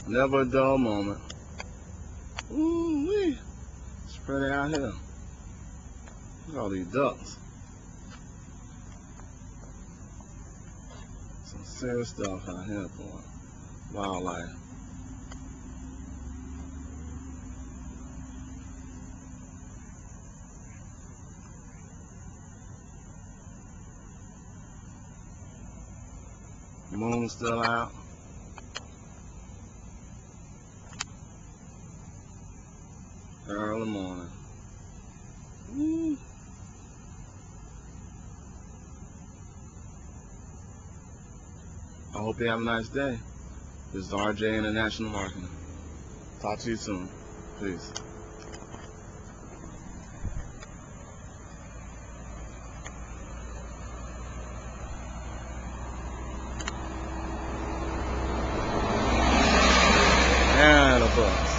Never a dull moment. Ooh wee. Spread it out here. Look at all these ducks. Some serious stuff out here, boy. Wildlife. Moon's still out. Early morning. Woo. I hope you have a nice day. This is RJ International Marketing. Talk to you soon. Peace. And a bus.